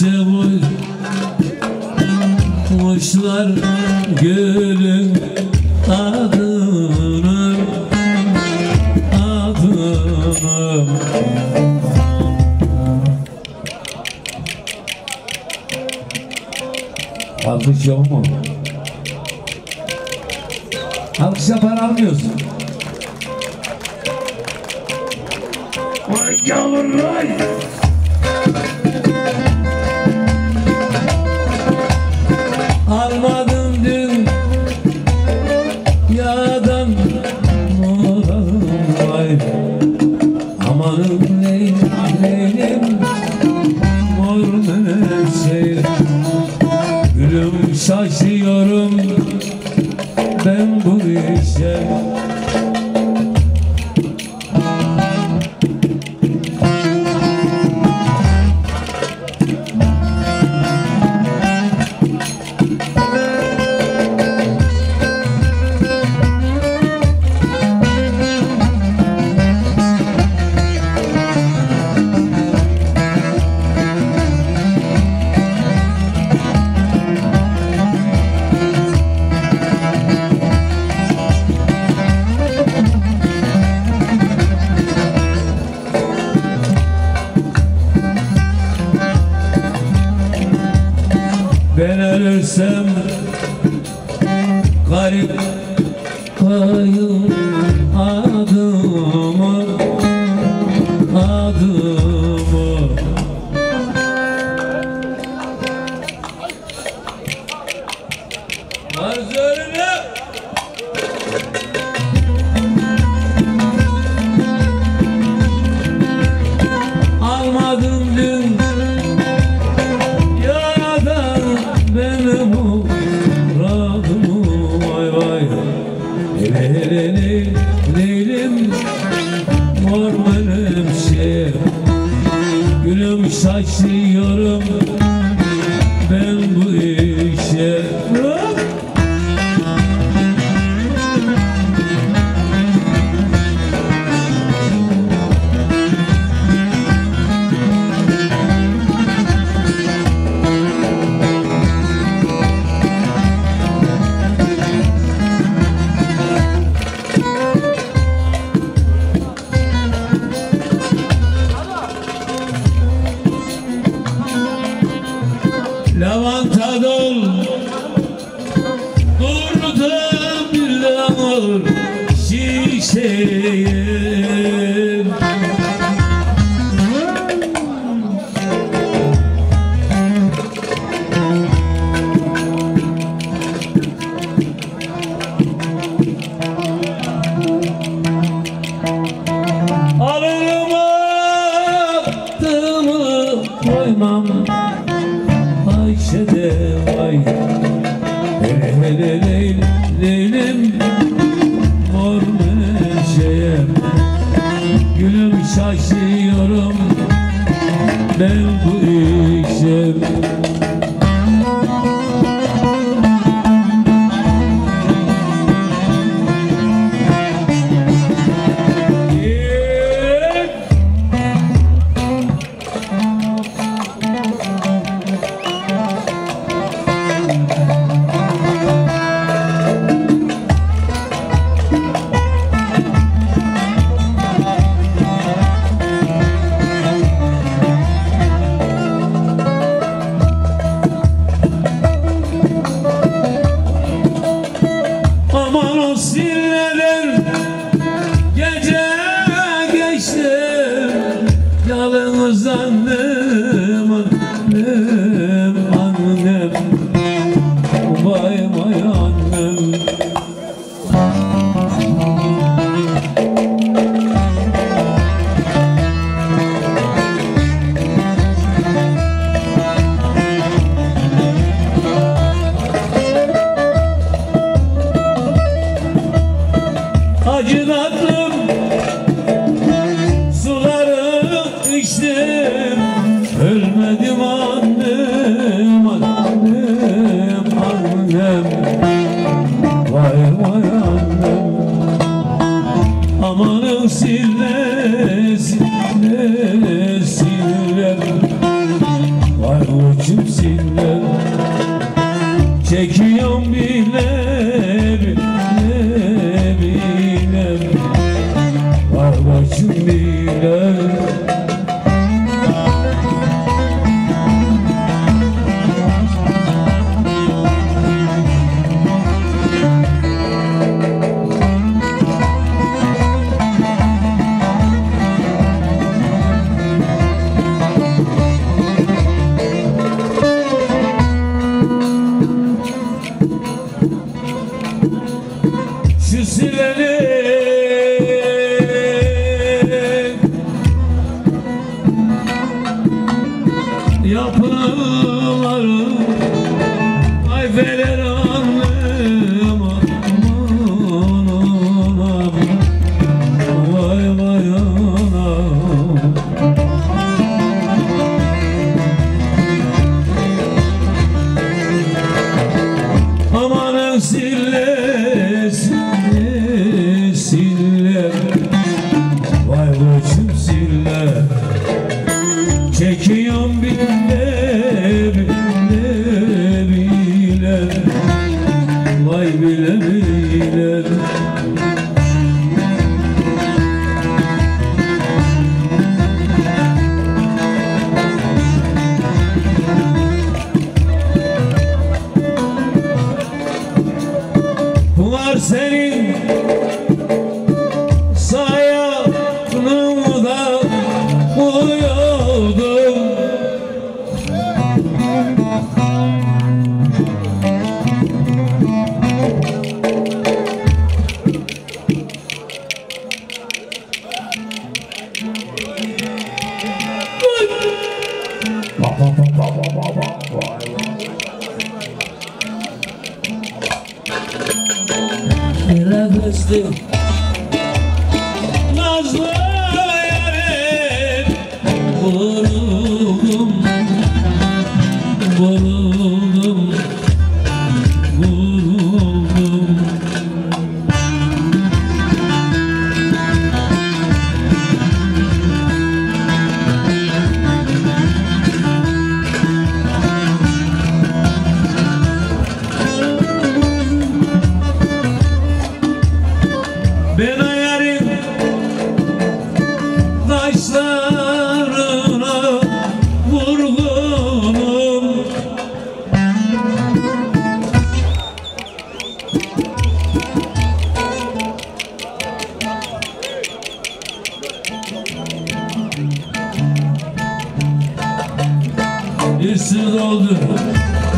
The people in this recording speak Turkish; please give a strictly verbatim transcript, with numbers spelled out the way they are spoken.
menekşe boy kuşlar gülün adını adını. Alkış yok mu? Alkışa para almıyorsun. Vay yavrum vay! Almadım dün yağdan moradım vay. Amanım leylim leylim mor menekşe. Gülüm şaşıyorum ben bu işe. Ben ölürsem garip kayın adımı adımı. Varız önüne almadım dün benim muradımı vay vay. Leylim leylim mor menekşe. Gülüm şaşıyorum ben bu işe. Lavanta dol durdu bir damır şişeye. Alırım attığımı koymam Ayşe'de vay. Hele hele leyl, leylim mor menekşeye. Gülüm şaşıyorum ben bu işe. Aman o sinirlerin gece geçtim, yalnız annem annem annem vay vay annem. Acı tatlım suları içtim, ölmedim annem. başım sille, çekiyorum bile bile bile, vay başım bile. Şu silenin yapıları ay fener annem aman anam, vay vay anam. Amanın sillesi sille, vay başım sille, çekiyorum bile bile bile, vay bile bile. Var senin sayağında uyuyordum, nefesli nazlı yarim, vuruldum vuruldum vuruldum. Ben ayarım taşlarına vurgunum, bir sır doldu